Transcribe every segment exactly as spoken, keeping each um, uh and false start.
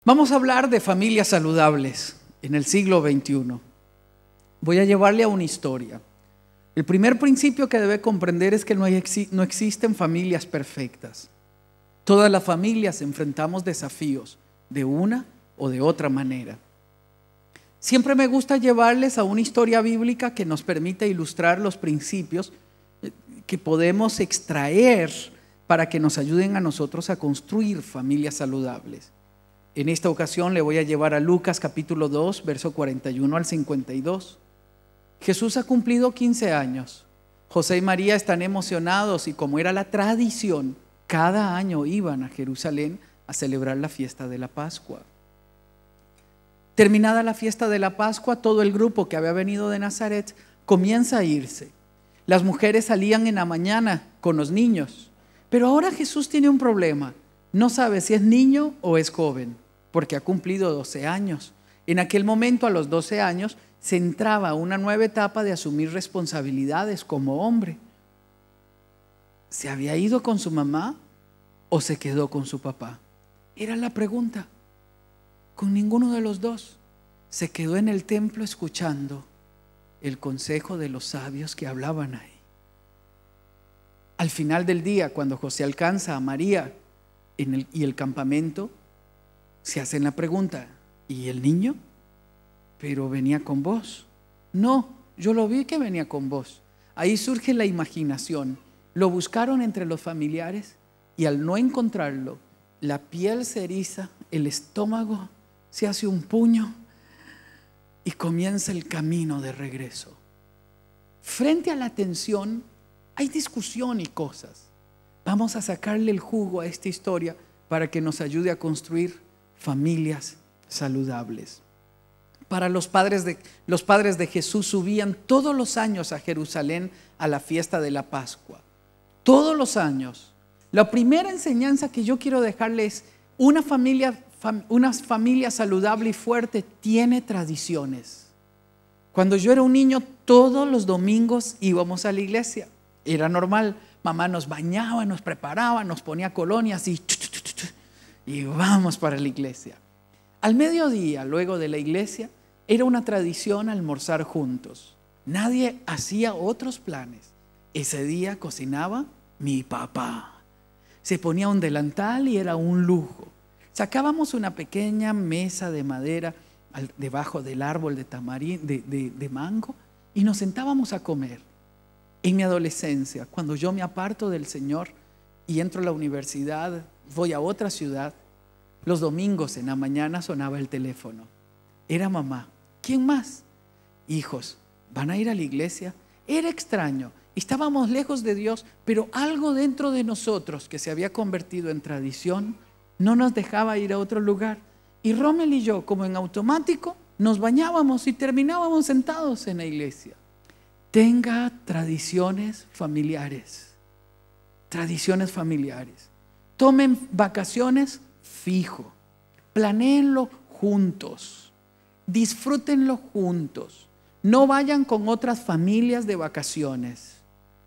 Vamos a hablar de familias saludables en el siglo veintiuno. Voy a llevarle a una historia. El primer principio que debe comprender es que no, hay, no existen familias perfectas. Todas las familias enfrentamos desafíos de una o de otra manera. Siempre me gusta llevarles a una historia bíblica que nos permita ilustrar los principios que podemos extraer para que nos ayuden a nosotros a construir familias saludables. En esta ocasión le voy a llevar a Lucas capítulo dos, verso cuarenta y uno al cincuenta y dos. Jesús ha cumplido quince años. José y María están emocionados y, como era la tradición, cada año iban a Jerusalén a celebrar la fiesta de la Pascua. Terminada la fiesta de la Pascua, todo el grupo que había venido de Nazaret comienza a irse. Las mujeres salían en la mañana con los niños, pero ahora Jesús tiene un problema. No sabe si es niño o es joven, porque ha cumplido doce años. En aquel momento, a los doce años, se entraba a una nueva etapa de asumir responsabilidades como hombre. ¿Se había ido con su mamá o se quedó con su papá? Era la pregunta. Con ninguno de los dos. Se quedó en el templo escuchando el consejo de los sabios que hablaban ahí. Al final del día, cuando José alcanza a María en el, y el campamento, se hacen la pregunta: ¿y el niño? Pero venía con vos. No, yo lo vi que venía con vos. Ahí surge la imaginación. Lo buscaron entre los familiares y al no encontrarlo, la piel se eriza, el estómago se hace un puño y comienza el camino de regreso. Frente a la tensión hay discusión y cosas. Vamos a sacarle el jugo a esta historia para que nos ayude a construir familias saludables. Para los padres de, los padres de Jesús subían todos los años a Jerusalén a la fiesta de la Pascua. Todos los años. La primera enseñanza que yo quiero dejarles: una familia, fam, una familia saludable y fuerte tiene tradiciones. Cuando yo era un niño, todos los domingos íbamos a la iglesia. Era normal. Mamá nos bañaba, nos preparaba, nos ponía colonias y, y vamos para la iglesia. Al mediodía, luego de la iglesia, era una tradición almorzar juntos. Nadie hacía otros planes. Ese día cocinaba mi papá. Se ponía un delantal y era un lujo. Sacábamos una pequeña mesa de madera al, debajo del árbol de, tamarín, de, de, de mango y nos sentábamos a comer. En mi adolescencia, cuando yo me aparto del Señor y entro a la universidad, voy a otra ciudad, los domingos en la mañana sonaba el teléfono. Era mamá. ¿Quién más? Hijos, ¿van a ir a la iglesia? Era extraño. Estábamos lejos de Dios, pero algo dentro de nosotros que se había convertido en tradición no nos dejaba ir a otro lugar. Y Rommel y yo, como en automático, nos bañábamos y terminábamos sentados en la iglesia. Tenga tradiciones familiares. Tradiciones familiares. Tomen vacaciones fijo. Planéenlo juntos. Disfrútenlo juntos. No vayan con otras familias de vacaciones.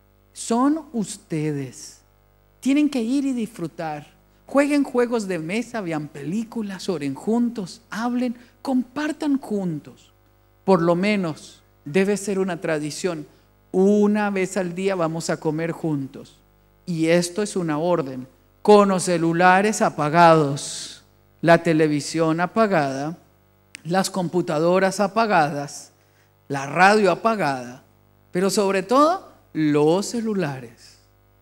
Son ustedes. Tienen que ir y disfrutar. Jueguen juegos de mesa, vean películas, oren juntos, hablen, compartan juntos. Por lo menos debe ser una tradición. Una vez al día vamos a comer juntos. Y esto es una orden. Con los celulares apagados, la televisión apagada, las computadoras apagadas, la radio apagada, pero sobre todo los celulares.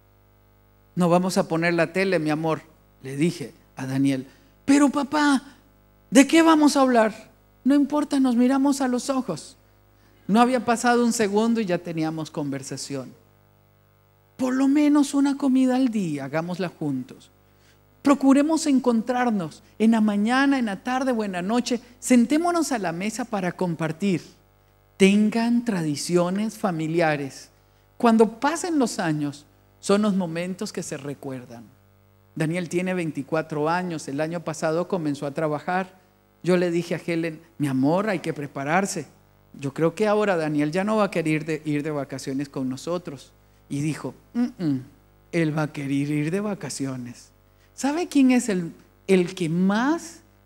No vamos a poner la tele, mi amor, le dije a Daniel. Pero papá, ¿de qué vamos a hablar? No importa, nos miramos a los ojos. No había pasado un segundo y ya teníamos conversación. Por lo menos una comida al día, hagámosla juntos. Procuremos encontrarnos en la mañana, en la tarde o en la noche. Sentémonos a la mesa para compartir. Tengan tradiciones familiares. Cuando pasen los años, son los momentos que se recuerdan. Daniel tiene veinticuatro años. El año pasado comenzó a trabajar. Yo le dije a Helen: mi amor, hay que prepararse. Yo creo que ahora Daniel ya no va a querer de, ir de vacaciones con nosotros. Y dijo: mm -mm, él va a querer ir de vacaciones. ¿Sabe quién es el, el que más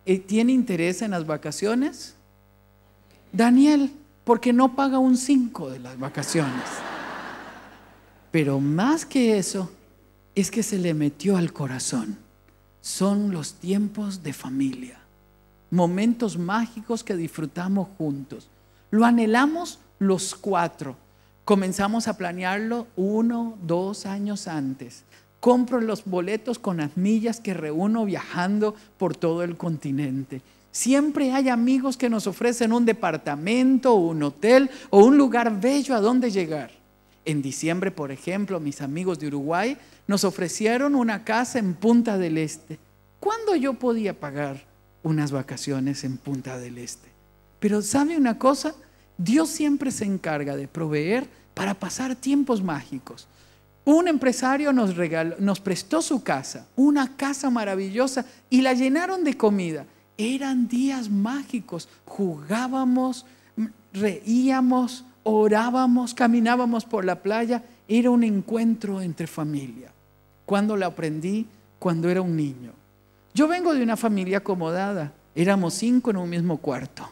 eh, tiene interés en las vacaciones? Daniel, porque no paga un cinco de las vacaciones. Pero más que eso, es que se le metió al corazón. Son los tiempos de familia, momentos mágicos que disfrutamos juntos. Lo anhelamos los cuatro. Comenzamos a planearlo uno, dos años antes. Compro los boletos con las millas que reúno viajando por todo el continente. Siempre hay amigos que nos ofrecen un departamento, un hotel o un lugar bello a donde llegar. En diciembre, por ejemplo, mis amigos de Uruguay nos ofrecieron una casa en Punta del Este. ¿Cuándo yo podía pagar unas vacaciones en Punta del Este? Pero ¿sabe una cosa? Dios siempre se encarga de proveer para pasar tiempos mágicos. Un empresario nos regaló, nos prestó su casa, una casa maravillosa, y la llenaron de comida. Eran días mágicos. Jugábamos, reíamos, orábamos, caminábamos por la playa. Era un encuentro entre familia. ¿Cuándo lo aprendí? Cuando era un niño. Yo vengo de una familia acomodada. Éramos cinco en un mismo cuarto.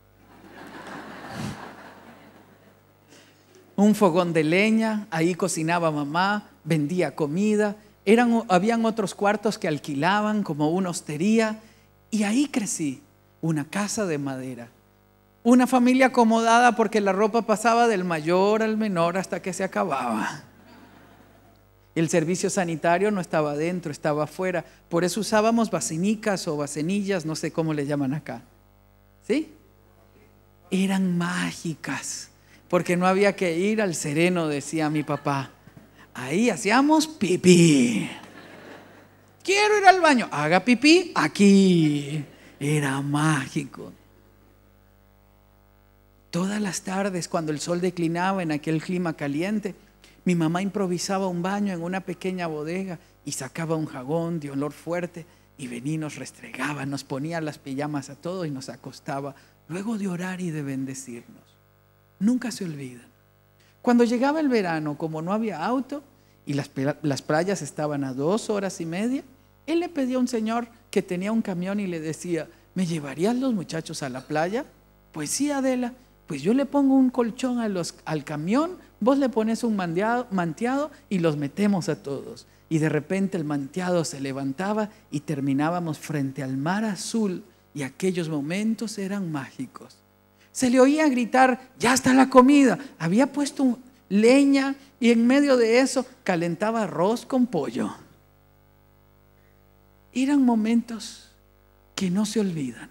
Un fogón de leña, ahí cocinaba mamá, vendía comida. Eran, habían otros cuartos que alquilaban como una hostería. Y ahí crecí, una casa de madera. Una familia acomodada porque la ropa pasaba del mayor al menor hasta que se acababa. El servicio sanitario no estaba adentro, estaba afuera. Por eso usábamos basinicas o bacenillas, no sé cómo le llaman acá. ¿Sí? Eran mágicas, porque no había que ir al sereno, decía mi papá. Ahí hacíamos pipí. Quiero ir al baño, haga pipí aquí. Era mágico. Todas las tardes, cuando el sol declinaba en aquel clima caliente, mi mamá improvisaba un baño en una pequeña bodega y sacaba un jabón de olor fuerte y venía y nos restregaba, nos ponía las pijamas a todos y nos acostaba, luego de orar y de bendecirnos. Nunca se olvidan. Cuando llegaba el verano, como no había auto y las, las playas estaban a dos horas y media, él le pedía a un señor que tenía un camión y le decía, ¿me llevarías los muchachos a la playa? Pues sí, Adela, pues yo le pongo un colchón a los, al camión, vos le pones un manteado, manteado y los metemos a todos. Y de repente el manteado se levantaba y terminábamos frente al mar azul y aquellos momentos eran mágicos. Se le oía gritar, ya está la comida. Había puesto leña y en medio de eso calentaba arroz con pollo. Eran momentos que no se olvidan.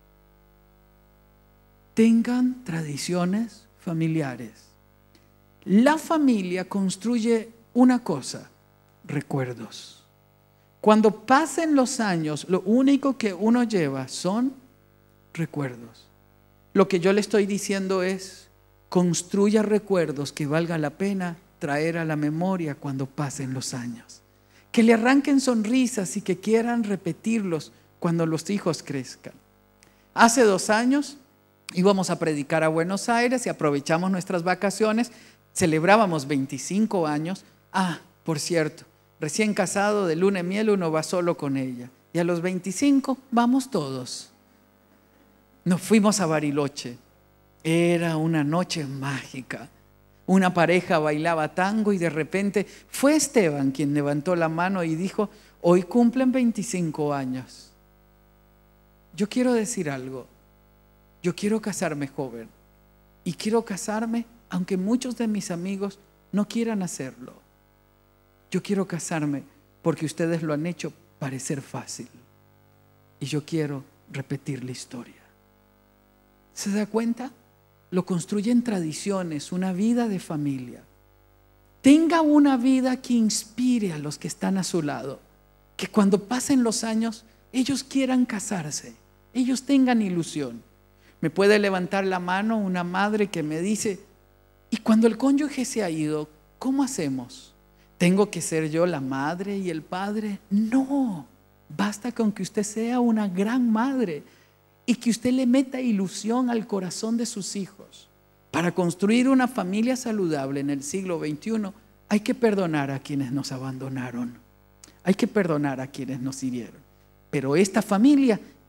Tengan tradiciones familiares. La familia construye una cosa, recuerdos. Cuando pasen los años, lo único que uno lleva son recuerdos. Lo que yo le estoy diciendo es, construya recuerdos que valga la pena traer a la memoria cuando pasen los años. Que le arranquen sonrisas y que quieran repetirlos cuando los hijos crezcan. Hace dos años íbamos a predicar a Buenos Aires y aprovechamos nuestras vacaciones. Celebrábamos veinticinco años. Ah, por cierto, recién casado de luna de miel uno va solo con ella. Y a los veinticinco vamos todos. Nos fuimos a Bariloche. Era una noche mágica. Una pareja bailaba tango y de repente fue Esteban quien levantó la mano y dijo, hoy cumplen veinticinco años. Yo quiero decir algo. Yo quiero casarme joven. Y quiero casarme aunque muchos de mis amigos no quieran hacerlo. Yo quiero casarme porque ustedes lo han hecho parecer fácil. Y yo quiero repetir la historia. ¿Se da cuenta? Lo construyen tradiciones, una vida de familia. Tenga una vida que inspire a los que están a su lado. Que cuando pasen los años, ellos quieran casarse. Ellos tengan ilusión. Me puede levantar la mano una madre que me dice, ¿y cuando el cónyuge se ha ido, cómo hacemos? ¿Tengo que ser yo la madre y el padre? No, basta con que usted sea una gran madre y que usted le meta ilusión al corazón de sus hijos. Para construir una familia saludable en el siglo veintiuno hay que perdonar a quienes nos abandonaron. Hay que perdonar a quienes nos hirieron. Pero esta familia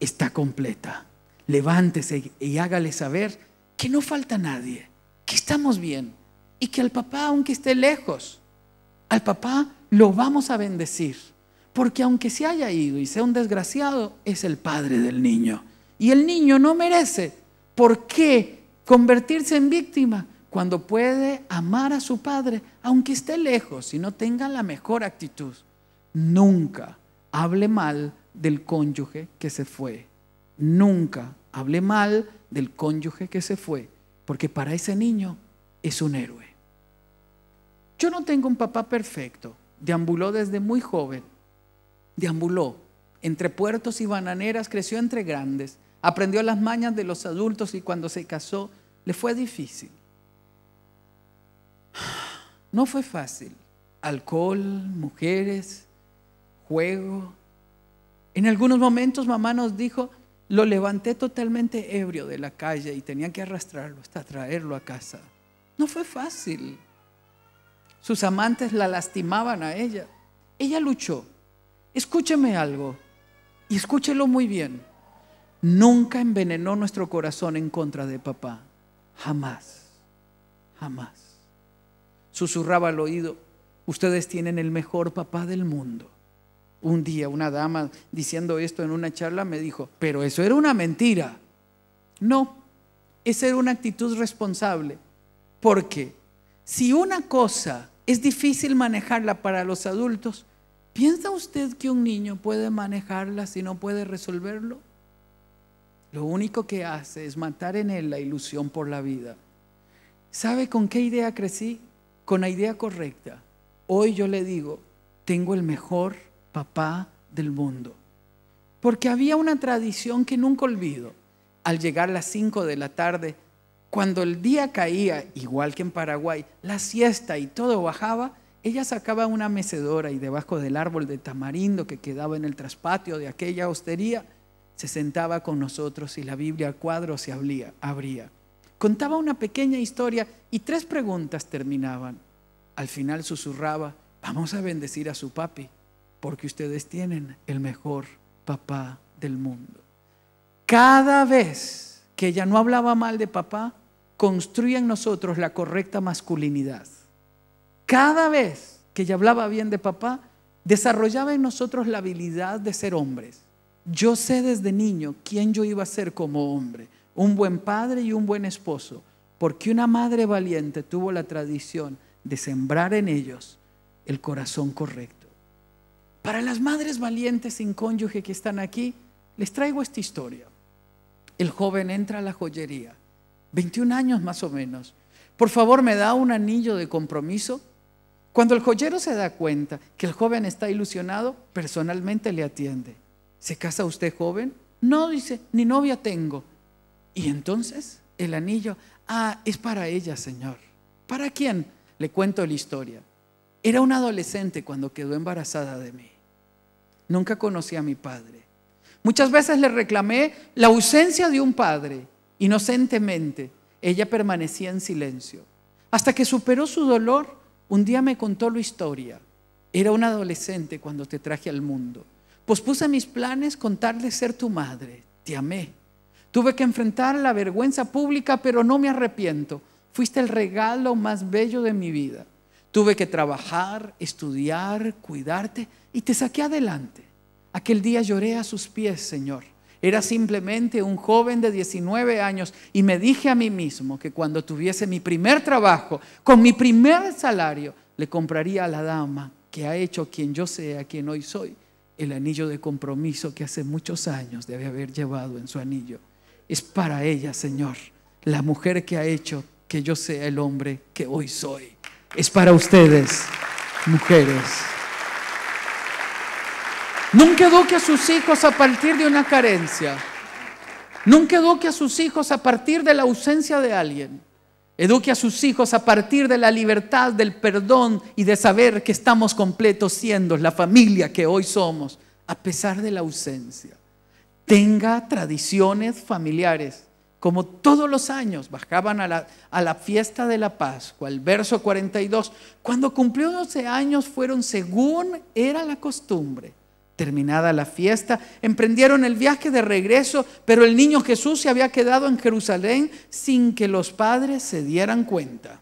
está completa. Levántese y hágale saber que no falta nadie, que estamos bien y que al papá, aunque esté lejos, al papá lo vamos a bendecir, porque aunque se haya ido y sea un desgraciado, es el padre del niño. Y el niño no merece por qué convertirse en víctima cuando puede amar a su padre, aunque esté lejos y no tenga la mejor actitud. Nunca hable mal del cónyuge que se fue. Nunca hable mal del cónyuge que se fue, porque para ese niño es un héroe. Yo no tengo un papá perfecto. Deambuló desde muy joven. Deambuló entre puertos y bananeras, creció entre grandes, aprendió las mañas de los adultos y cuando se casó le fue difícil. No fue fácil. Alcohol, mujeres, juego. En algunos momentos mamá nos dijo, lo levanté totalmente ebrio de la calle y tenía que arrastrarlo hasta traerlo a casa. No fue fácil. Sus amantes la lastimaban a ella. Ella luchó. Escúcheme algo y escúchelo muy bien. Nunca envenenó nuestro corazón en contra de papá. Jamás, jamás. Susurraba al oído, ustedes tienen el mejor papá del mundo. Un día una dama diciendo esto en una charla me dijo, pero eso era una mentira. No, esa era una actitud responsable. Porque si una cosa es difícil manejarla para los adultos, ¿piensa usted que un niño puede manejarla si no puede resolverlo? Lo único que hace es matar en él la ilusión por la vida. ¿Sabe con qué idea crecí? Con la idea correcta. Hoy yo le digo, tengo el mejor papá del mundo. Porque había una tradición que nunca olvido. Al llegar las cinco de la tarde, cuando el día caía, igual que en Paraguay, la siesta y todo bajaba, ella sacaba una mecedora y debajo del árbol de tamarindo que quedaba en el traspatio de aquella hostería, se sentaba con nosotros y la Biblia a cuadro se abría, abría. Contaba una pequeña historia y tres preguntas terminaban. Al final susurraba, vamos a bendecir a su papi, porque ustedes tienen el mejor papá del mundo. Cada vez que ella no hablaba mal de papá, construía en nosotros la correcta masculinidad. Cada vez que ella hablaba bien de papá, desarrollaba en nosotros la habilidad de ser hombres. Yo sé desde niño quién yo iba a ser como hombre, un buen padre y un buen esposo, porque una madre valiente tuvo la tradición de sembrar en ellos el corazón correcto. Para las madres valientes sin cónyuge que están aquí, les traigo esta historia. El joven entra a la joyería, veintiún años más o menos. Por favor, ¿me da un anillo de compromiso? Cuando el joyero se da cuenta que el joven está ilusionado, personalmente le atiende. ¿Se casa usted joven? No, dice, ni novia tengo. Y entonces el anillo, ah, es para ella, señor. ¿Para quién? Le cuento la historia. Era una adolescente cuando quedó embarazada de mí. Nunca conocí a mi padre. Muchas veces le reclamé la ausencia de un padre. Inocentemente, ella permanecía en silencio. Hasta que superó su dolor, un día me contó la historia. Era una adolescente cuando te traje al mundo. Pospuse mis planes con tal de ser tu madre. Te amé. Tuve que enfrentar la vergüenza pública, pero no me arrepiento. Fuiste el regalo más bello de mi vida. Tuve que trabajar, estudiar, cuidarte y te saqué adelante. Aquel día lloré a sus pies, Señor. Era simplemente un joven de diecinueve años y me dije a mí mismo que cuando tuviese mi primer trabajo, con mi primer salario, le compraría a la dama que ha hecho quien yo sea, quien hoy soy, el anillo de compromiso que hace muchos años debe haber llevado en su anillo. Es para ella, Señor, la mujer que ha hecho que yo sea el hombre que hoy soy. Es para ustedes, mujeres. Nunca eduque a sus hijos a partir de una carencia. Nunca eduque a sus hijos a partir de la ausencia de alguien. Eduque a sus hijos a partir de la libertad, del perdón y de saber que estamos completos siendo la familia que hoy somos, a pesar de la ausencia. Tenga tradiciones familiares. Como todos los años bajaban a la, a la fiesta de la Pascua, el verso cuarenta y dos, cuando cumplió doce años fueron según era la costumbre, Terminada la fiesta, emprendieron el viaje de regreso, pero el niño Jesús se había quedado en Jerusalén sin que los padres se dieran cuenta.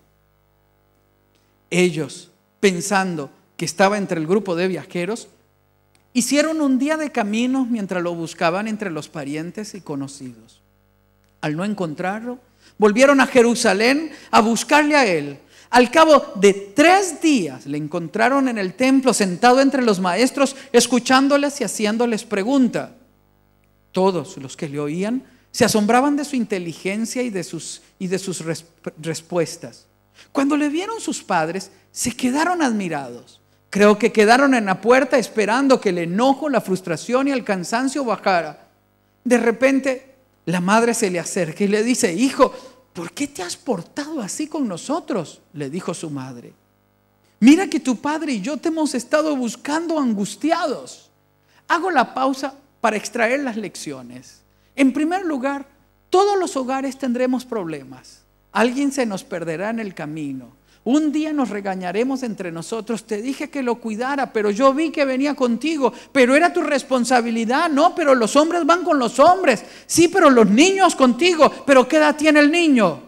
Ellos, pensando que estaba entre el grupo de viajeros, hicieron un día de camino mientras lo buscaban entre los parientes y conocidos. Al no encontrarlo, volvieron a Jerusalén a buscarle a él. Al cabo de tres días le encontraron en el templo sentado entre los maestros, escuchándoles y haciéndoles pregunta. Todos los que le oían se asombraban de su inteligencia y de sus, y de sus res, respuestas. Cuando le vieron sus padres, se quedaron admirados. Creo que quedaron en la puerta esperando que el enojo, la frustración y el cansancio bajara. De repente, la madre se le acerca y le dice: hijo, ¿por qué te has portado así con nosotros?, le dijo su madre. Mira que tu padre y yo te hemos estado buscando angustiados. Hago la pausa para extraer las lecciones. En primer lugar, todos los hogares tendremos problemas. Alguien se nos perderá en el camino. Un día nos regañaremos entre nosotros. Te dije que lo cuidara, pero yo vi que venía contigo. Pero era tu responsabilidad. No, pero los hombres van con los hombres. Sí, pero los niños contigo. Pero ¿qué edad tiene el niño?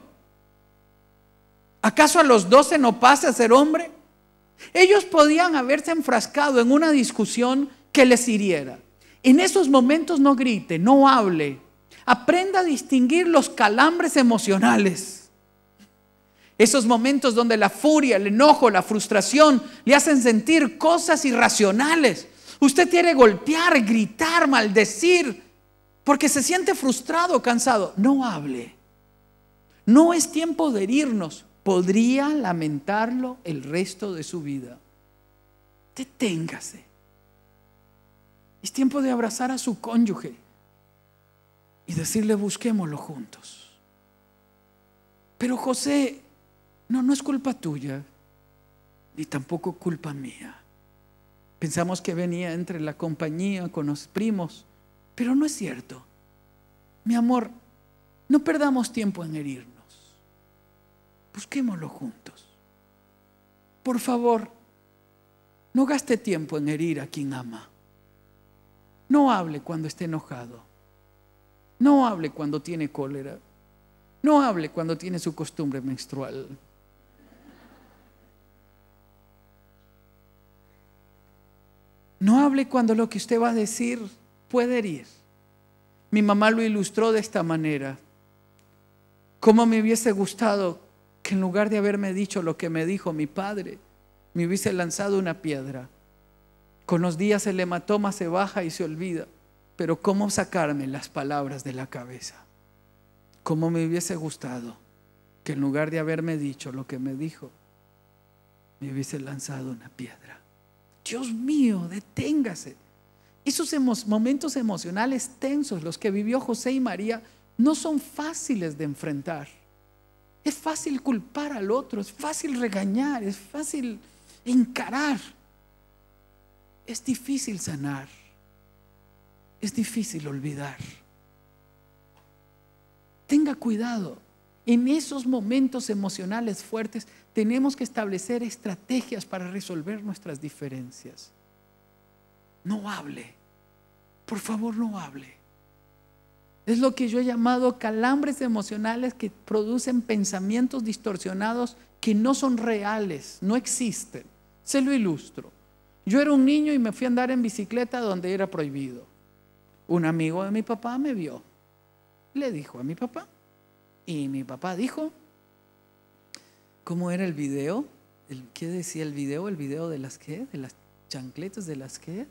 ¿Acaso a los doce no pasa a ser hombre? Ellos podían haberse enfrascado en una discusión que les hiriera. En esos momentos no grite, no hable. Aprenda a distinguir los calambres emocionales. Esos momentos donde la furia, el enojo, la frustración le hacen sentir cosas irracionales. Usted quiere golpear, gritar, maldecir, porque se siente frustrado, cansado. No hable. No es tiempo de herirnos. Podría lamentarlo el resto de su vida. Deténgase. Es tiempo de abrazar a su cónyuge y decirle: busquémoslo juntos. Pero José, no, no es culpa tuya, ni tampoco culpa mía. Pensamos que venía entre la compañía con los primos, pero no es cierto. Mi amor, no perdamos tiempo en herirnos. Busquémoslo juntos. Por favor, no gaste tiempo en herir a quien ama. No hable cuando esté enojado. No hable cuando tiene cólera. No hable cuando tiene su costumbre menstrual. No hable cuando lo que usted va a decir puede herir. Mi mamá lo ilustró de esta manera. ¿Cómo me hubiese gustado que en lugar de haberme dicho lo que me dijo mi padre, me hubiese lanzado una piedra? Con los días el hematoma se baja y se olvida, pero ¿cómo sacarme las palabras de la cabeza? ¿Cómo me hubiese gustado que en lugar de haberme dicho lo que me dijo, me hubiese lanzado una piedra? Dios mío, deténgase. Esos emo- momentos emocionales tensos, los que vivió José y María, no son fáciles de enfrentar. Es fácil culpar al otro, es fácil regañar, es fácil encarar. Es difícil sanar, es difícil olvidar. Tenga cuidado. En esos momentos emocionales fuertes tenemos que establecer estrategias para resolver nuestras diferencias. No hable, por favor, no hable. Es lo que yo he llamado calambres emocionales que producen pensamientos distorsionados que no son reales, no existen. Se lo ilustro. Yo era un niño y me fui a andar en bicicleta donde era prohibido. Un amigo de mi papá me vio, le dijo a mi papá, y mi papá dijo: ¿cómo era el video? ¿El, ¿Qué decía el video? ¿El video de las qué? ¿De las chancletas? ¿De las qué?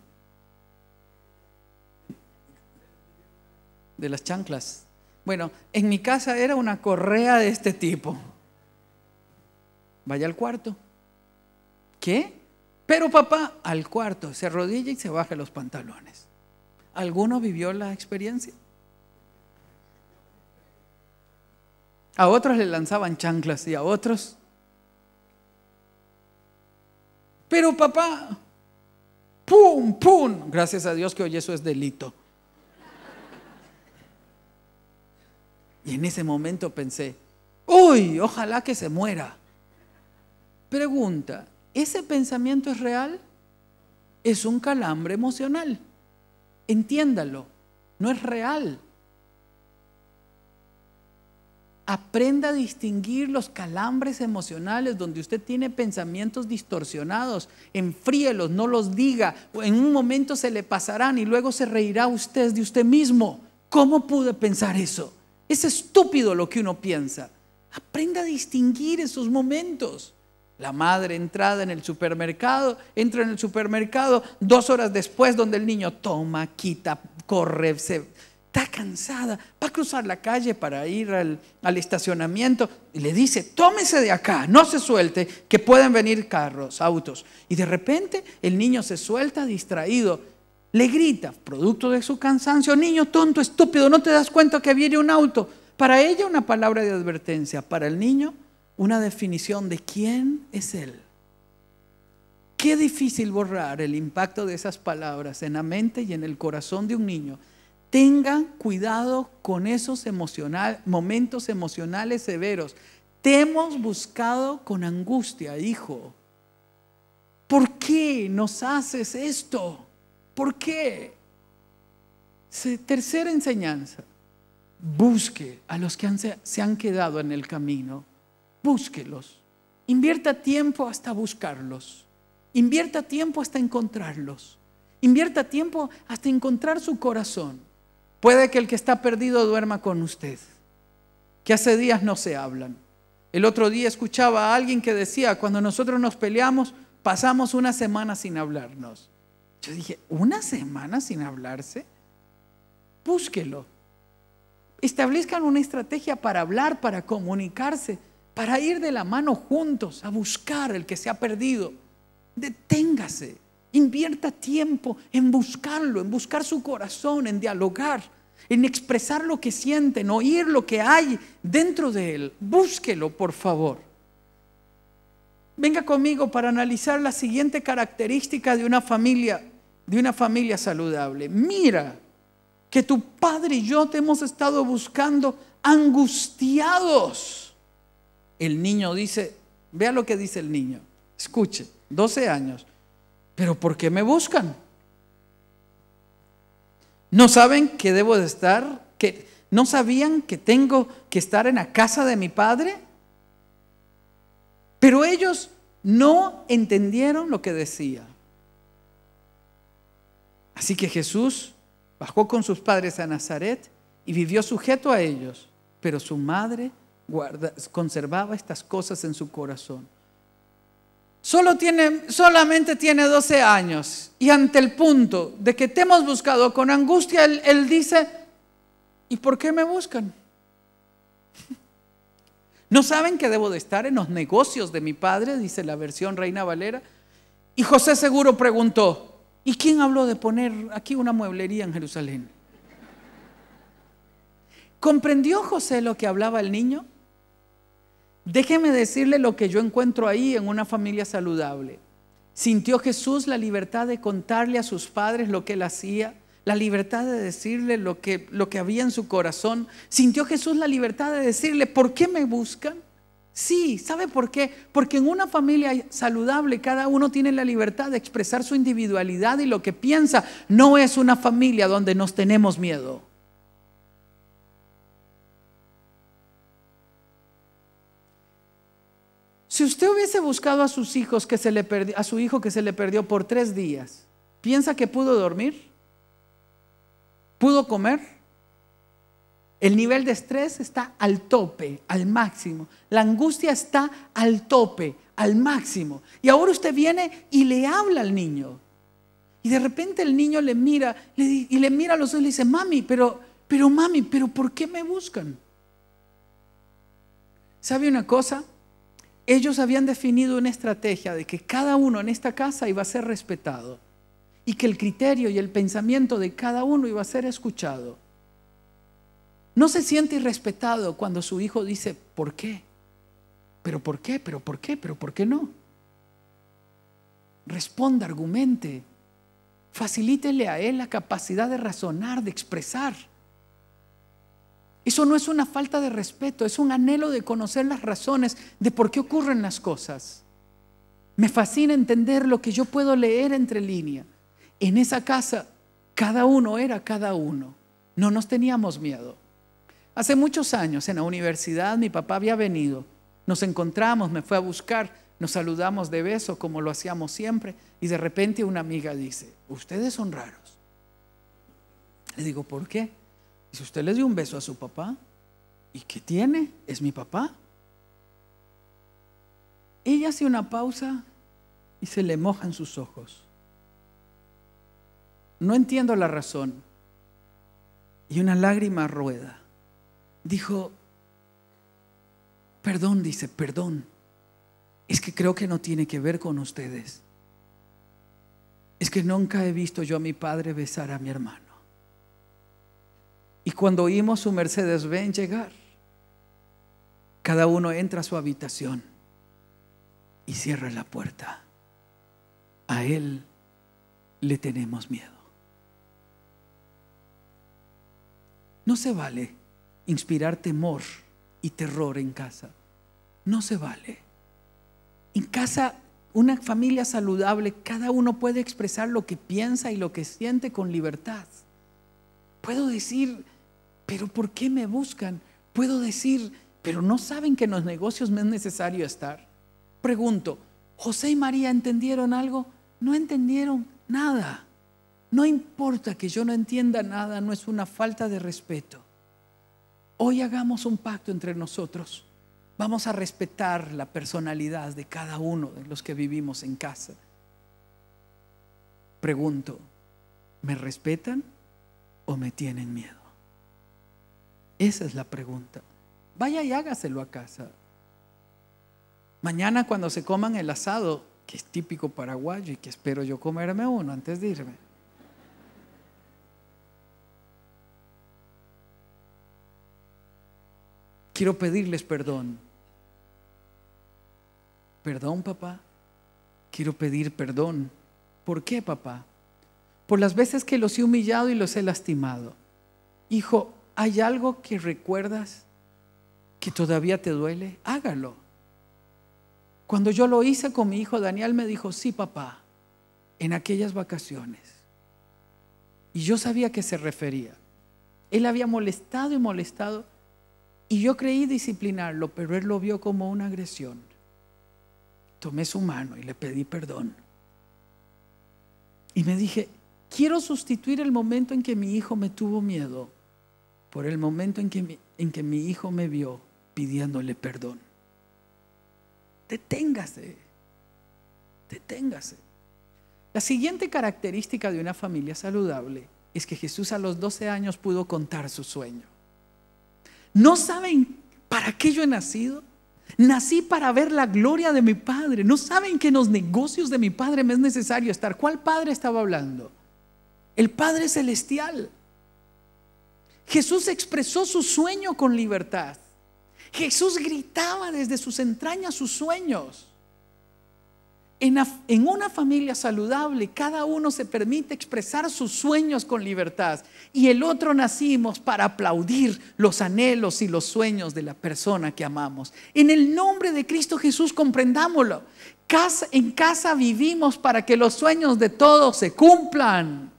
De las chanclas. Bueno, en mi casa era una correa de este tipo. Vaya al cuarto. ¿Qué? Pero papá, al cuarto, se arrodilla y se baja los pantalones. ¿Alguno vivió la experiencia? A otros le lanzaban chanclas y a otros. Pero papá, pum, pum. Gracias a Dios que hoy eso es delito. Y en ese momento pensé: uy, ojalá que se muera. Pregunta: ¿ese pensamiento es real? Es un calambre emocional. entiéndalo, no es real. Aprenda a distinguir los calambres emocionales donde usted tiene pensamientos distorsionados. Enfríelos, no los diga. En un momento se le pasarán y luego se reirá usted de usted mismo. ¿Cómo pude pensar eso? Es estúpido lo que uno piensa. Aprenda a distinguir esos momentos. La madre entrada en el supermercado, entra en el supermercado dos horas después, donde el niño toma, quita, corre, se... está cansada, va a cruzar la calle para ir al, al estacionamiento y le dice: tómese de acá, no se suelte, que pueden venir carros, autos. Y de repente el niño se suelta distraído, le grita, producto de su cansancio: niño tonto, estúpido, ¿no te das cuenta que viene un auto? Para ella una palabra de advertencia, para el niño una definición de quién es él. Qué difícil borrar el impacto de esas palabras en la mente y en el corazón de un niño. Tengan cuidado con esos emocional, momentos emocionales severos. Te hemos buscado con angustia, hijo. ¿Por qué nos haces esto? ¿Por qué? Tercera enseñanza. Busque a los que han, se han quedado en el camino. Búsquelos. Invierta tiempo hasta buscarlos. Invierta tiempo hasta encontrarlos. Invierta tiempo hasta encontrar su corazón. Puede que el que está perdido duerma con usted, que hace días no se hablan. El otro día escuchaba a alguien que decía: cuando nosotros nos peleamos, pasamos una semana sin hablarnos. Yo dije: ¿una semana sin hablarse? Búsquelo. Establezcan una estrategia para hablar, para comunicarse, para ir de la mano juntos a buscar el que se ha perdido. Deténgase. Invierta tiempo en buscarlo, en buscar su corazón, en dialogar, en expresar lo que siente, en oír lo que hay dentro de él. Búsquelo, por favor. Venga conmigo para analizar la siguiente característica de una familia, de una familia saludable. Mira que tu padre y yo te hemos estado buscando angustiados. El niño dice, vea lo que dice el niño. Escuche, doce años. ¿Pero por qué me buscan? ¿No saben que debo de estar? ¿Que no sabían que tengo que estar en la casa de mi padre? Pero ellos no entendieron lo que decía. Así que Jesús bajó con sus padres a Nazaret y vivió sujeto a ellos, pero su madre guarda, conservaba estas cosas en su corazón. Solo tiene, solamente tiene doce años y ante el punto de que te hemos buscado con angustia, él, él dice: ¿y por qué me buscan? ¿No saben que debo de estar en los negocios de mi padre? Dice la versión Reina Valera. Y José seguro preguntó: ¿y quién habló de poner aquí una mueblería en Jerusalén? ¿Comprendió José lo que hablaba el niño? Déjeme decirle lo que yo encuentro ahí en una familia saludable. ¿Sintió Jesús la libertad de contarle a sus padres lo que él hacía? La libertad de decirle lo que, lo que había en su corazón. ¿Sintió Jesús la libertad de decirle por qué me buscan? Sí, ¿sabe por qué? Porque en una familia saludable cada uno tiene la libertad de expresar su individualidad y lo que piensa. No es una familia donde nos tenemos miedo. Si usted hubiese buscado a sus hijos que se le perdió, a su hijo que se le perdió por tres días, ¿piensa que pudo dormir? ¿Pudo comer? El nivel de estrés está al tope, al máximo. La angustia está al tope, al máximo. Y ahora usted viene y le habla al niño. Y de repente el niño le mira le, y le mira a los ojos y le dice: mami, pero, pero mami, pero ¿por qué me buscan? ¿Sabe una cosa? Ellos habían definido una estrategia de que cada uno en esta casa iba a ser respetado y que el criterio y el pensamiento de cada uno iba a ser escuchado. No se siente irrespetado cuando su hijo dice: ¿por qué? ¿Pero por qué? ¿Pero por qué? ¿Pero por qué no? Responda, argumente. Facilítele a él la capacidad de razonar, de expresar. Eso no es una falta de respeto, es un anhelo de conocer las razones de por qué ocurren las cosas. Me fascina entender lo que yo puedo leer entre líneas. En esa casa, Cada uno era cada uno. No nos teníamos miedo. Hace muchos años en la universidad mi papá había venido. Nos encontramos, me fue a buscar, nos saludamos de beso como lo hacíamos siempre y de repente una amiga dice: ustedes son raros. Le digo: ¿por qué? Dice: usted le dio un beso a su papá. ¿Y qué tiene? Es mi papá. Ella hace una pausa y se le mojan sus ojos. No entiendo la razón. Y una lágrima rueda. Dijo: perdón, dice, perdón. Es que creo que no tiene que ver con ustedes. Es que nunca he visto yo a mi padre besar a mi hermano. Y cuando oímos su Mercedes-Benz llegar, cada uno entra a su habitación y cierra la puerta. A él le tenemos miedo. No se vale inspirar temor y terror en casa. No se vale. En casa, una familia saludable, cada uno puede expresar lo que piensa y lo que siente con libertad. Puedo decir: ¿pero por qué me buscan? Puedo decir: ¿pero no saben que en los negocios me es necesario estar? Pregunto: ¿José y María entendieron algo? No entendieron nada. No importa que yo no entienda nada, no es una falta de respeto. Hoy hagamos un pacto entre nosotros. Vamos a respetar la personalidad de cada uno de los que vivimos en casa. Pregunto: ¿me respetan o me tienen miedo? Esa es la pregunta. Vaya y hágaselo a casa. Mañana cuando se coman el asado, que es típico paraguayo y que espero yo comerme uno antes de irme, quiero pedirles perdón. Perdón, papá. Quiero pedir perdón. ¿Por qué, papá? Por las veces que los he humillado y los he lastimado. Hijo, ¿hay algo que recuerdas que todavía te duele? Hágalo. Cuando yo lo hice con mi hijo Daniel, me dijo: sí, papá, en aquellas vacaciones. Y yo sabía a qué se refería. Él había molestado y molestado, y yo creí disciplinarlo, pero él lo vio como una agresión. Tomé su mano y le pedí perdón. Y me dije: quiero sustituir el momento en que mi hijo me tuvo miedo por el momento en que mi, en que mi hijo me vio pidiéndole perdón. Deténgase, deténgase. La siguiente característica de una familia saludable es que Jesús a los doce años pudo contar su sueño. ¿No saben para qué yo he nacido? Nací para ver la gloria de mi Padre. ¿No saben que en los negocios de mi Padre me es necesario estar? ¿Cuál Padre estaba hablando? El Padre Celestial. Jesús expresó su sueño con libertad. Jesús gritaba desde sus entrañas sus sueños. En, en una familia saludable, cada uno se permite expresar sus sueños con libertad, y el otro nacimos para aplaudir los anhelos y los sueños de la persona que amamos. En el nombre de Cristo Jesús, comprendámoslo. Casa, en casa vivimos para que los sueños de todos se cumplan.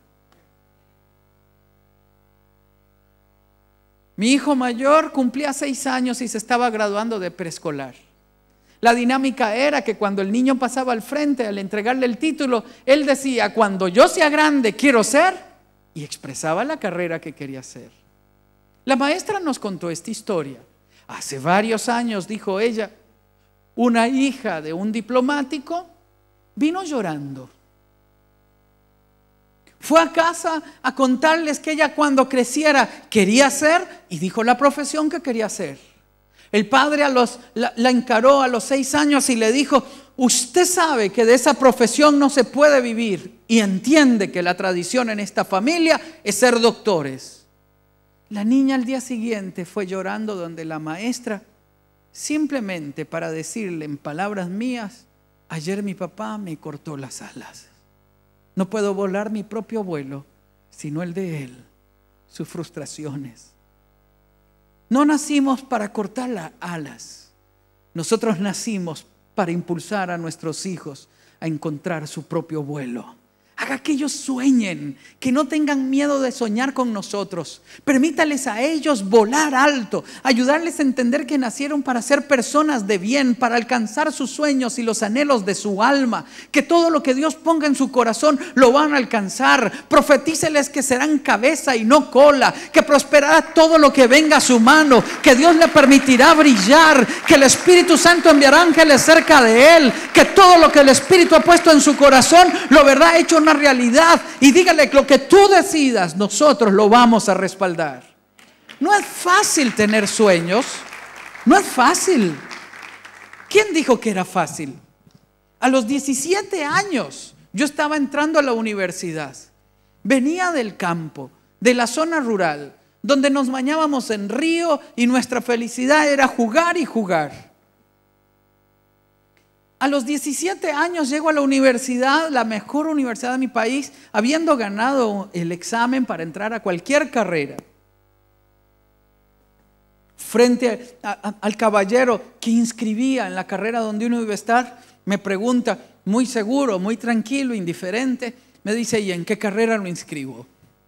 Mi hijo mayor cumplía seis años y se estaba graduando de preescolar. La dinámica era que cuando el niño pasaba al frente, al entregarle el título, él decía: cuando yo sea grande quiero ser, y expresaba la carrera que quería hacer. La maestra nos contó esta historia. Hace varios años, dijo ella, una hija de un diplomático vino llorando. Fue a casa a contarles que ella cuando creciera quería ser, y dijo la profesión que quería hacer. El padre a los, la, la encaró a los seis años y le dijo: usted sabe que de esa profesión no se puede vivir, y entiende que la tradición en esta familia es ser doctores. La niña al día siguiente fue llorando donde la maestra, simplemente para decirle en palabras mías: ayer mi papá me cortó las alas. No puedo volar mi propio vuelo, sino el de él, sus frustraciones. No nacimos para cortar las alas. Nosotros nacimos para impulsar a nuestros hijos a encontrar su propio vuelo. Haga que ellos sueñen, que no tengan miedo de soñar con nosotros. Permítales a ellos volar alto, ayudarles a entender que nacieron para ser personas de bien, para alcanzar sus sueños y los anhelos de su alma, que todo lo que Dios ponga en su corazón lo van a alcanzar. Profetíceles que serán cabeza y no cola, que prosperará todo lo que venga a su mano, que Dios le permitirá brillar, que el Espíritu Santo enviará ángeles cerca de él, que todo lo que el Espíritu ha puesto en su corazón lo verá hecho una realidad. Y dígale: lo que tú decidas, nosotros lo vamos a respaldar. No es fácil tener sueños, no es fácil. ¿Quién dijo que era fácil? A los diecisiete años yo estaba entrando a la universidad. Venía del campo, de la zona rural, donde nos bañábamos en río y nuestra felicidad era jugar y jugar. A los diecisiete años llego a la universidad, la mejor universidad de mi país, habiendo ganado el examen para entrar a cualquier carrera. Frente a, a, al caballero que inscribía en la carrera donde uno iba a estar, me pregunta, muy seguro, muy tranquilo, indiferente, me dice: ¿y en qué carrera lo inscribo?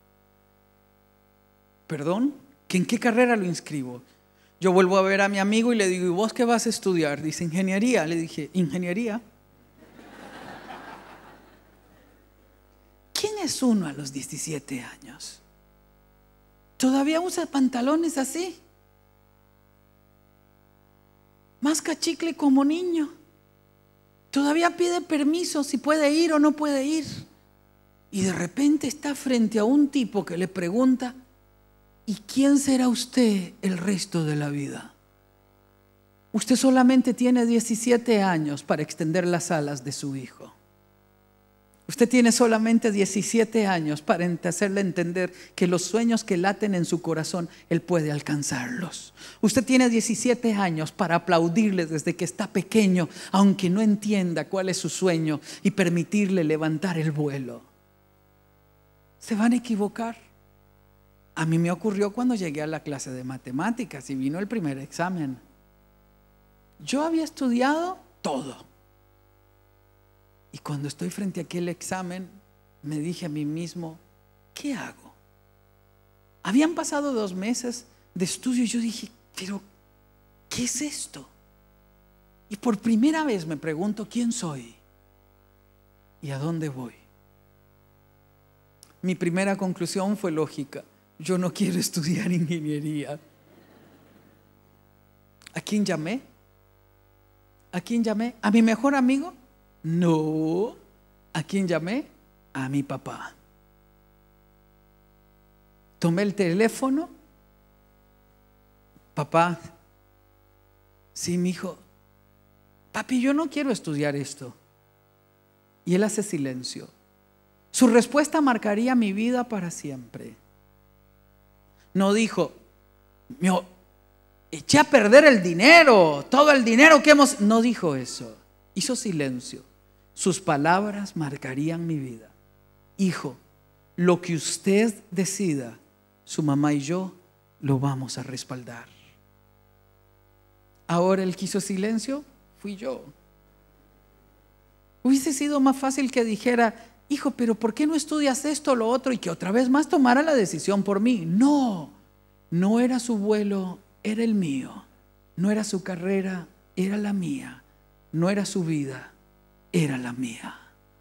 ¿Perdón? ¿Que en qué carrera lo inscribo? Yo vuelvo a ver a mi amigo y le digo: ¿y vos qué vas a estudiar? Dice: ingeniería. Le dije: ¿ingeniería? ¿Quién es uno a los diecisiete años? ¿Todavía usa pantalones así? Masca chicle como niño. Todavía pide permiso si puede ir o no puede ir. Y de repente está frente a un tipo que le pregunta: ¿y quién será usted el resto de la vida? Usted solamente tiene diecisiete años para extender las alas de su hijo. Usted tiene solamente diecisiete años para hacerle entender que los sueños que laten en su corazón, Él puede alcanzarlos. Usted tiene diecisiete años para aplaudirle desde que está pequeño, aunque no entienda cuál es su sueño, y permitirle levantar el vuelo. ¿Se van a equivocar? A mí me ocurrió cuando llegué a la clase de matemáticas y vino el primer examen. Yo había estudiado todo. Y cuando estoy frente a aquel examen, me dije a mí mismo: ¿qué hago? Habían pasado dos meses de estudio y yo dije: ¿pero qué es esto? Y por primera vez me pregunto: ¿quién soy? ¿Y a dónde voy? Mi primera conclusión fue lógica: yo no quiero estudiar ingeniería. ¿A quién llamé? ¿A quién llamé? ¿A mi mejor amigo? No. ¿A quién llamé? A mi papá. Tomé el teléfono. Papá, sí, mi hijo. Papi, yo no quiero estudiar esto. Y él hace silencio. Su respuesta marcaría mi vida para siempre. No dijo: me eché a perder el dinero, todo el dinero que hemos... No dijo eso. Hizo silencio. Sus palabras marcarían mi vida. Hijo, lo que usted decida, su mamá y yo lo vamos a respaldar. Ahora el que hizo silencio fui yo. Hubiese sido más fácil que dijera: hijo, pero ¿por qué no estudias esto o lo otro? Y que otra vez más tomara la decisión por mí. No, no era su vuelo, era el mío. No era su carrera, era la mía. No era su vida, era la mía.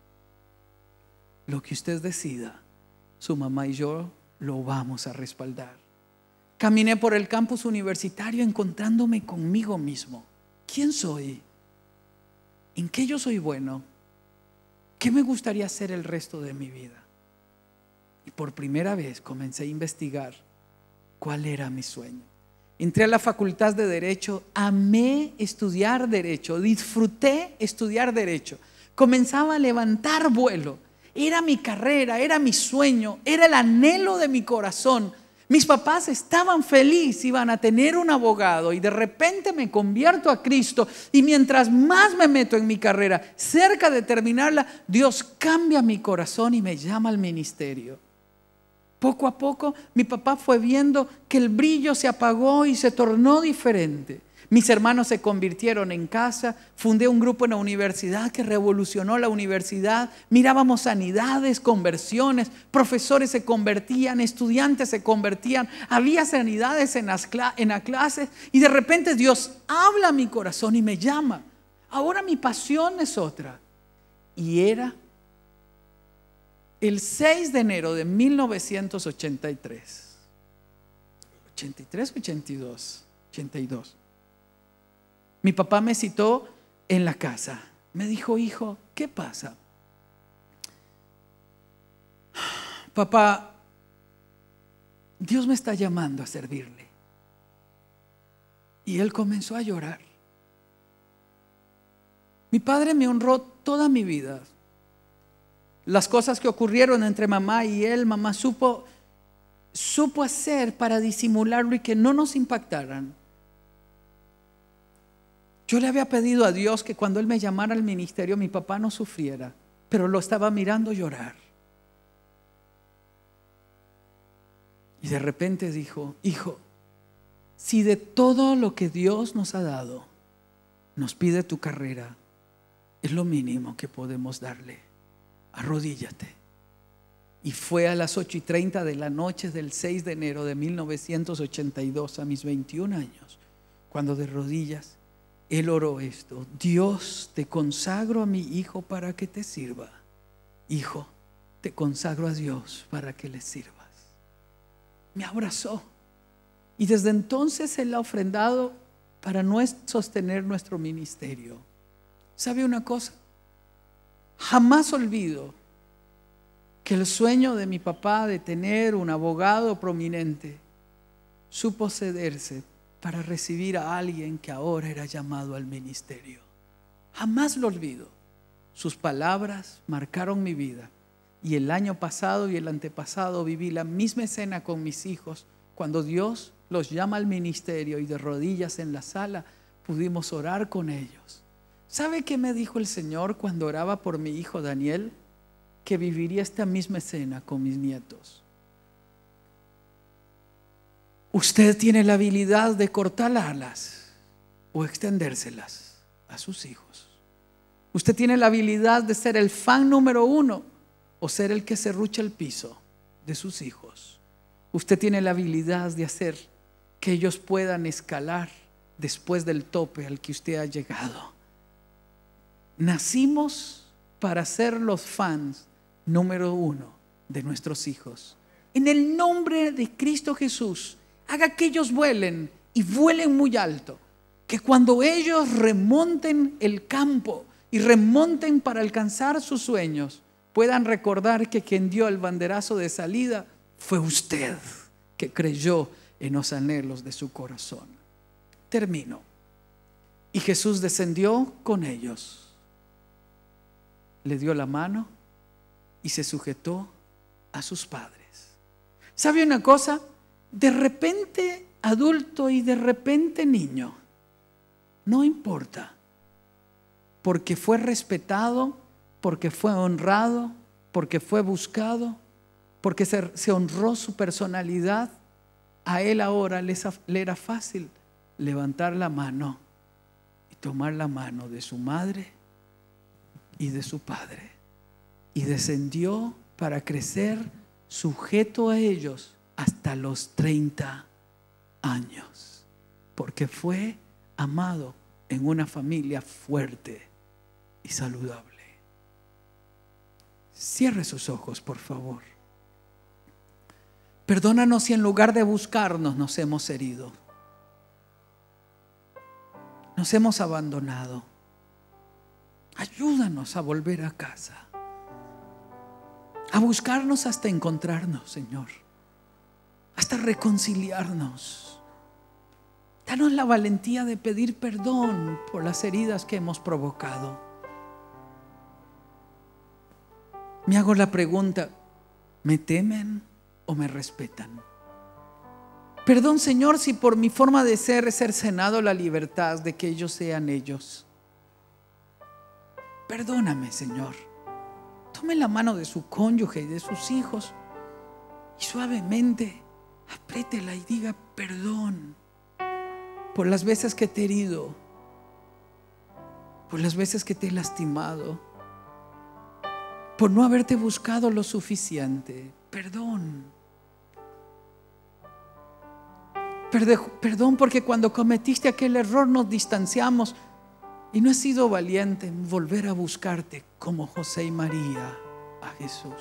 Lo que usted decida, su mamá y yo lo vamos a respaldar. Caminé por el campus universitario encontrándome conmigo mismo. ¿Quién soy? ¿En qué yo soy bueno? ¿Qué me gustaría hacer el resto de mi vida? Y por primera vez comencé a investigar cuál era mi sueño. Entré a la facultad de Derecho, amé estudiar Derecho, disfruté estudiar Derecho. Comenzaba a levantar vuelo. Era mi carrera, era mi sueño, era el anhelo de mi corazón. Mis papás estaban felices, iban a tener un abogado, y de repente me convierto a Cristo, y mientras más me meto en mi carrera, cerca de terminarla, Dios cambia mi corazón y me llama al ministerio. Poco a poco mi papá fue viendo que el brillo se apagó y se tornó diferente. Mis hermanos se convirtieron en casa. Fundé un grupo en la universidad que revolucionó la universidad. Mirábamos sanidades, conversiones. Profesores se convertían, estudiantes se convertían. Había sanidades en las, en las clases. Y de repente Dios habla a mi corazón y me llama. Ahora mi pasión es otra. Y era el seis de enero de mil novecientos ochenta y tres. ochenta y tres, ochenta y dos. ochenta y dos. Mi papá me citó en la casa. Me dijo: hijo, ¿qué pasa? Papá, Dios me está llamando a servirle. Y él comenzó a llorar. Mi padre me honró toda mi vida. Las cosas que ocurrieron entre mamá y él, mamá supo, supo hacer para disimularlo y que no nos impactaran. Yo le había pedido a Dios que cuando él me llamara al ministerio mi papá no sufriera, pero lo estaba mirando llorar. Y de repente dijo: hijo, si de todo lo que Dios nos ha dado nos pide tu carrera, es lo mínimo que podemos darle. Arrodíllate. Y fue a las ocho y treinta de la noche del seis de enero de mil novecientos ochenta y dos, a mis veintiún años, cuando de rodillas él oró esto: Dios, te consagro a mi hijo para que te sirva. Hijo, te consagro a Dios para que le sirvas. Me abrazó. Y desde entonces él ha ofrendado para no sostener nuestro ministerio. ¿Sabe una cosa? Jamás olvido que el sueño de mi papá de tener un abogado prominente supo cederse para recibir a alguien que ahora era llamado al ministerio. Jamás lo olvido. Sus palabras marcaron mi vida. Y el año pasado y el antepasado viví la misma escena con mis hijos. Cuando Dios los llama al ministerio y de rodillas en la sala pudimos orar con ellos. ¿Sabe qué me dijo el Señor cuando oraba por mi hijo Daniel? Que viviría esta misma escena con mis nietos. Usted tiene la habilidad de cortar alas o extendérselas a sus hijos. Usted tiene la habilidad de ser el fan número uno o ser el que serrucha el piso de sus hijos. Usted tiene la habilidad de hacer que ellos puedan escalar después del tope al que usted ha llegado. Nacimos para ser los fans número uno de nuestros hijos. En el nombre de Cristo Jesús, haga que ellos vuelen y vuelen muy alto. Que cuando ellos remonten el campo y remonten para alcanzar sus sueños, puedan recordar que quien dio el banderazo de salida fue usted, que creyó en los anhelos de su corazón. Termino. Y Jesús descendió con ellos. Le dio la mano y se sujetó a sus padres. ¿Sabe una cosa? De repente adulto y de repente niño, no importa, porque fue respetado, porque fue honrado, porque fue buscado, porque se, se honró su personalidad. A él ahora le, le era fácil levantar la mano y tomar la mano de su madre y de su padre, y descendió para crecer sujeto a ellos hasta los treinta años, porque fue amado en una familia fuerte y saludable. Cierre sus ojos, por favor. Perdónanos si en lugar de buscarnos nos hemos herido, nos hemos abandonado. Ayúdanos a volver a casa, a buscarnos hasta encontrarnos, Señor, hasta reconciliarnos. Danos la valentía de pedir perdón por las heridas que hemos provocado. Me hago la pregunta: ¿me temen o me respetan? Perdón, Señor, si por mi forma de ser he cercenado la libertad de que ellos sean ellos. Perdóname, Señor. Tome la mano de su cónyuge y de sus hijos y suavemente apriétela y diga: perdón. por las veces que te he herido, por las veces que te he lastimado, por no haberte buscado lo suficiente. Perdón. Perdón porque cuando cometiste aquel error nos distanciamos y no he sido valiente en volver a buscarte como José y María a Jesús.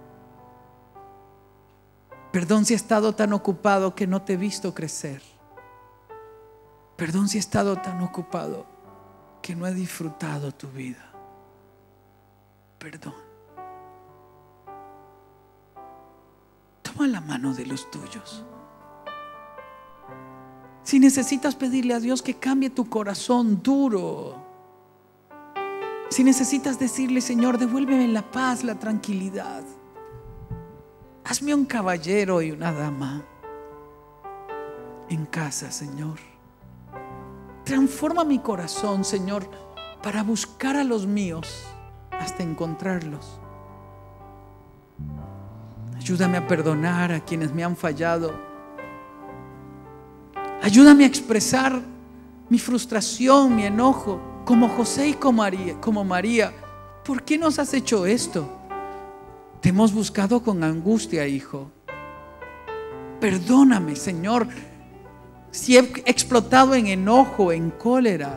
Perdón si he estado tan ocupado que no te he visto crecer. Perdón si he estado tan ocupado que no he disfrutado tu vida. Perdón. Toma la mano de los tuyos. Si necesitas pedirle a Dios que cambie tu corazón duro, si necesitas decirle: Señor, devuélveme la paz, la tranquilidad, hazme un caballero y una dama en casa, Señor. Transforma mi corazón, Señor, para buscar a los míos hasta encontrarlos. Ayúdame a perdonar a quienes me han fallado. Ayúdame a expresar mi frustración, mi enojo, como José y como María, como María. ¿Por qué nos has hecho esto? Te hemos buscado con angustia, hijo. Perdóname, Señor, si he explotado en enojo, en cólera.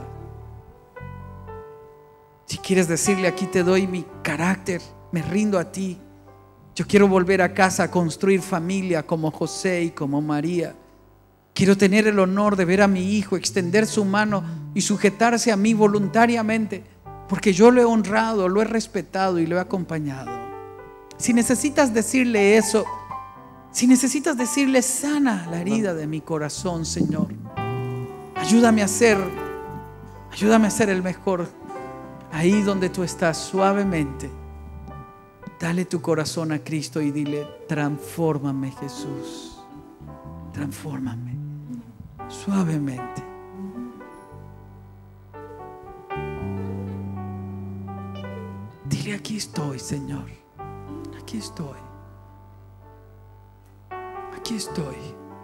Si quieres decirle: aquí te doy mi carácter, me rindo a ti. Yo quiero volver a casa a construir familia como José y como María. Quiero tener el honor de ver a mi hijo extender su mano y sujetarse a mí voluntariamente, porque yo lo he honrado, lo he respetado y lo he acompañado. Si necesitas decirle eso, si necesitas decirle: sana la herida de mi corazón, Señor, ayúdame a ser, ayúdame a ser el mejor. Ahí donde tú estás, suavemente, dale tu corazón a Cristo y dile: transfórmame, Jesús, transfórmame. Suavemente. Dile: aquí estoy, Señor. Aquí estoy. Aquí estoy.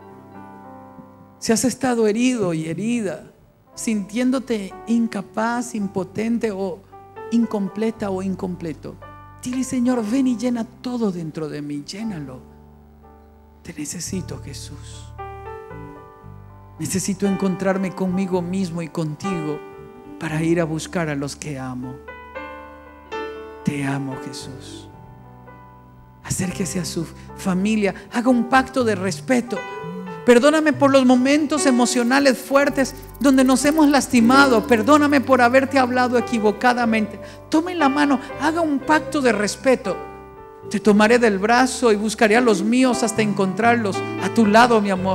Si has estado herido y herida, sintiéndote incapaz, impotente o incompleta o incompleto, dile: Señor, ven y llena todo dentro de mí. Llénalo. Te necesito, Jesús. Necesito encontrarme conmigo mismo y contigo para ir a buscar a los que amo. Te amo, Jesús. Acérquese a su familia, haga un pacto de respeto. Perdóname por los momentos emocionales fuertes donde nos hemos lastimado. Perdóname por haberte hablado equivocadamente. Tome la mano, haga un pacto de respeto. Te tomaré del brazo y buscaré a los míos hasta encontrarlos a tu lado, mi amor.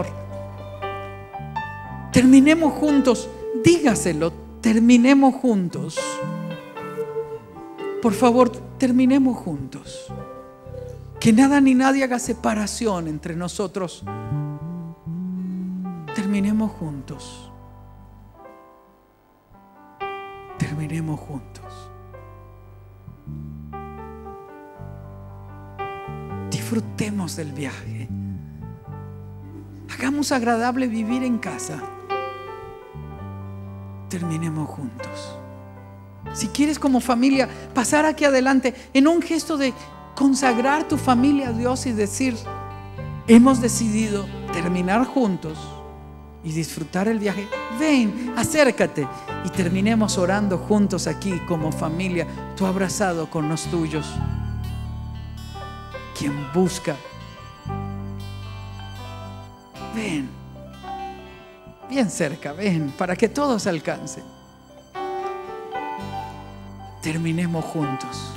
Terminemos juntos. Dígaselo, terminemos juntos. Por favor, terminemos juntos. Que nada ni nadie haga separación entre nosotros. Terminemos juntos. Terminemos juntos. Disfrutemos del viaje. Hagamos agradable vivir en casa. Terminemos juntos. Si quieres como familia pasar aquí adelante en un gesto de consagrar tu familia a Dios y decir: hemos decidido terminar juntos y disfrutar el viaje, ven, acércate y terminemos orando juntos aquí como familia, tú abrazado con los tuyos. Quien busca, ven, bien cerca, ven, para que todos alcancen. Terminemos juntos.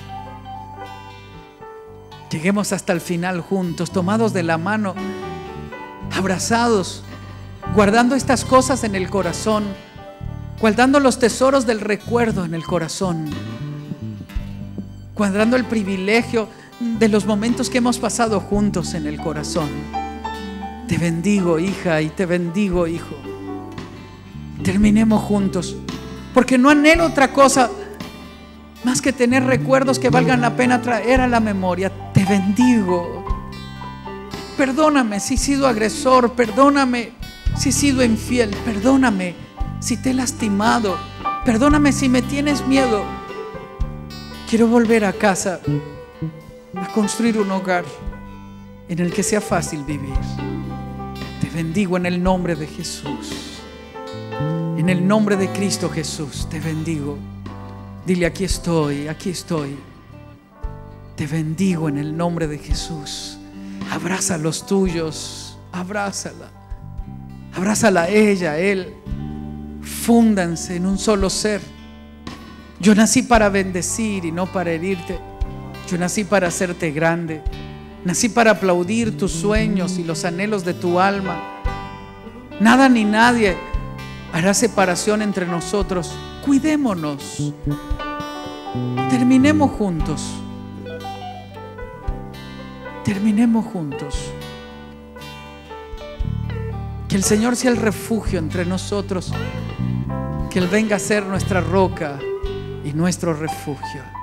Lleguemos hasta el final juntos, tomados de la mano, abrazados, guardando estas cosas en el corazón, guardando los tesoros del recuerdo en el corazón, guardando el privilegio de los momentos que hemos pasado juntos en el corazón. Te bendigo, hija, y te bendigo, hijo. Terminemos juntos, porque no anhelo otra cosa más que tener recuerdos que valgan la pena traer a la memoria. Te bendigo. Perdóname si he sido agresor, perdóname Si he sido infiel, perdóname si te he lastimado. Perdóname si me tienes miedo. Quiero volver a casa a construir un hogar en el que sea fácil vivir. Te bendigo en el nombre de Jesús. En el nombre de Cristo Jesús, te bendigo. Dile: aquí estoy, aquí estoy. Te bendigo en el nombre de Jesús. Abraza a los tuyos, abrázala. Abrázala a ella, a él. Fúndanse en un solo ser. Yo nací para bendecir y no para herirte. Yo nací para hacerte grande. Nací para aplaudir tus sueños y los anhelos de tu alma. Nada ni nadie hará separación entre nosotros. Cuidémonos. Terminemos juntos. Terminemos juntos. Que el Señor sea el refugio entre nosotros. Que Él venga a ser nuestra roca y nuestro refugio.